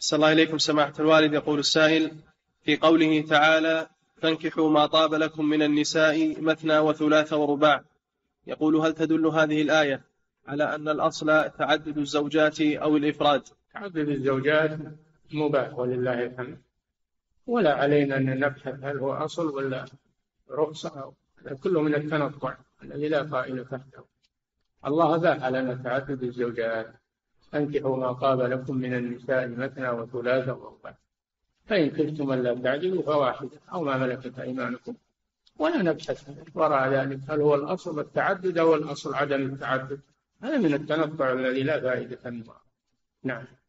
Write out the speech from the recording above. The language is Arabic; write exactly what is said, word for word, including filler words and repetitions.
صلى الله إليكم سماحة الوالد. يقول السائل: في قوله تعالى: فانكحوا ما طاب لكم من النساء مثنى وثلاث ورباع، يقول: هل تدل هذه الآية على أن الأصل تعدد الزوجات أو الإفراد؟ تعدد الزوجات مباح ولله الحمد، ولا علينا أن نبحث هل هو أصل ولا رخصة، كله من التنطع الذي لا فائدة تحته. الله باح لنا تعدد الزوجات: أنكحوا ما طاب لكم من النساء مثنى وثلاث ورباع، فإن خفتم ألا تعدلوا فواحدة أو ما ملكت أيمانكم، ولا نبحث وراء ذلك هل هو الأصل التعدد أو الأصل عدم التعدد. هذا من التنطع الذي لا فائدة منه. نعم.